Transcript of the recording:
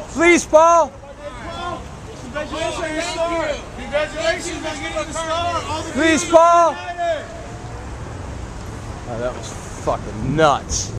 Please, Paul. Congratulations on your star. Congratulations on getting the star. Please, Paul. Oh, that was fucking nuts.